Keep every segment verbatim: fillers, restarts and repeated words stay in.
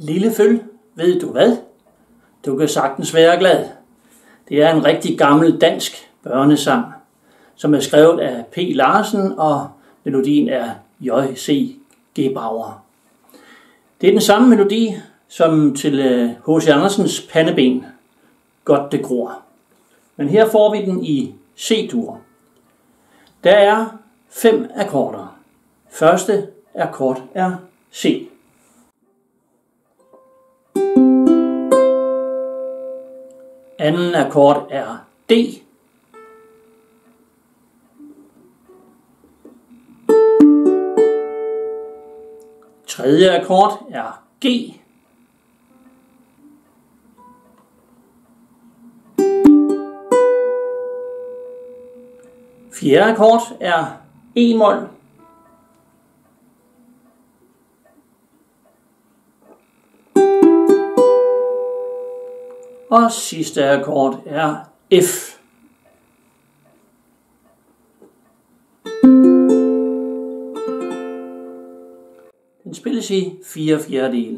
Lille føl, ved du hvad? Du kan sagtens være glad. Det er en rigtig gammel dansk børnesang, som er skrevet af P. Larsen, og melodien er J C Gebauer. Det er den samme melodi som til H C Andersens Pandeben, Godt det gror. Men her får vi den i C-dur. Der er fem akkorder. Første akkord er C. Anden akkord er D. Tredje akkord er G. Fjerde akkord er E-mol. Og sidste akkord er F. Den spilles i fire fjerdedele.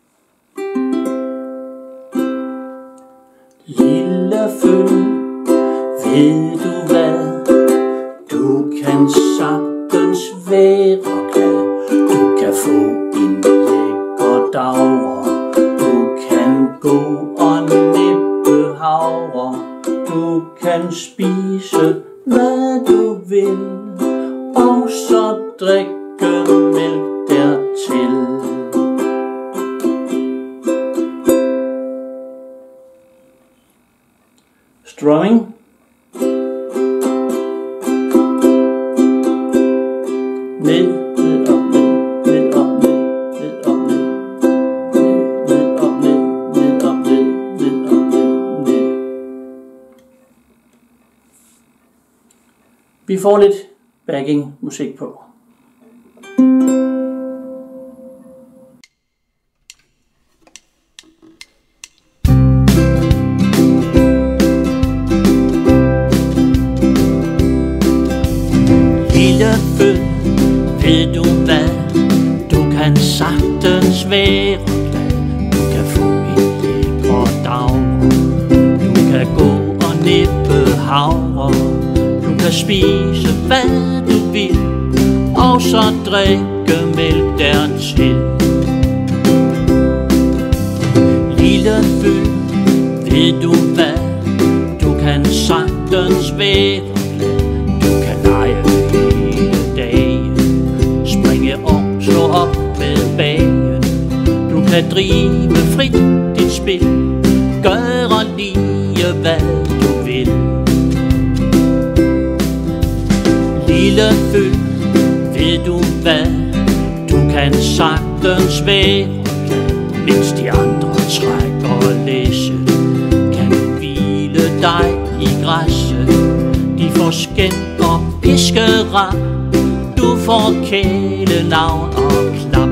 Lille føl, ved du hvad? Du kan sagtens være glad. Du kan få en lækker davre. Du kan gå og nippe havre. Du kan spise hvad du vil, og så drikke mælk dertil. Strumming. Ned, ned, op, ned, ned, op, ned, ned, op, ned, ned, ned, op, ned, ned, op, ned, ned, op, ned, ned. Vi får lidt backing musik på. Lille føl, ved du hvad? Du kan sagtens være glad. Du kan få en lækker davre. Du kan gå og nippe havre. Du kan spise hvad du vil, og så drikke mælk dertil. Lille føl, ved du hvad? Du kan sagtens være glad. Du kan lege hele dagen, springe og slå op med bagen. Du kan drive frit dit spil, gøre lige hvad du vil. Lille føl, ved du hvad? Du kan sagtens være glad. Mens de andre trækker læse, kan du hvile dig i græsset. De får skænd og piskera. Du får kælenavn og klap.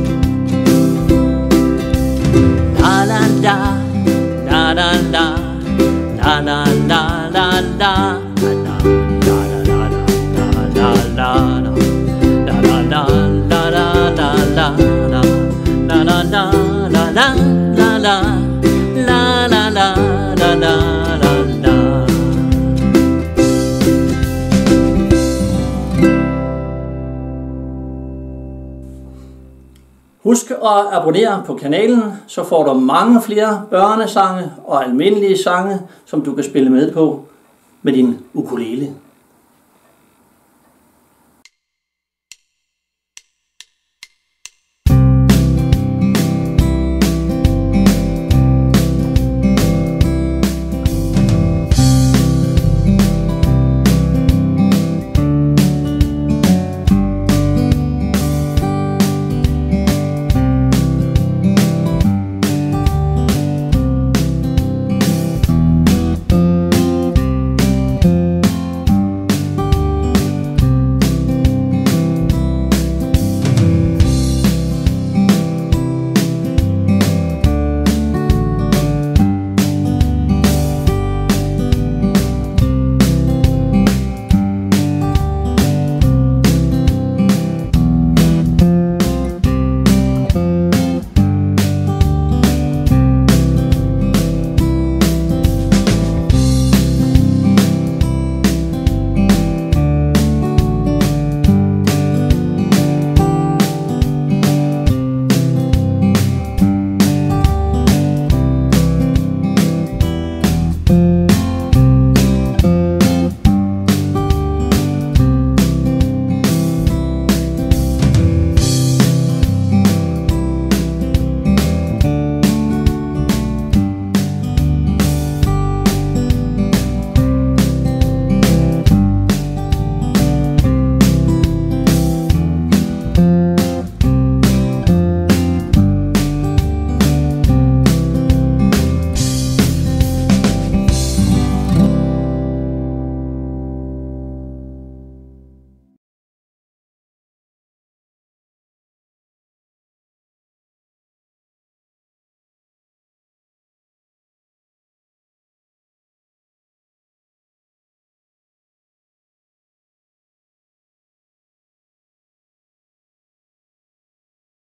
La la la, la la la, la la la la la, la la la la la la, la la la la la la la, la la la la la la, la la la la la la. Husk at abonnere på kanalen, så får du mange flere børnesange og almindelige sange, som du kan spille med på med din ukulele.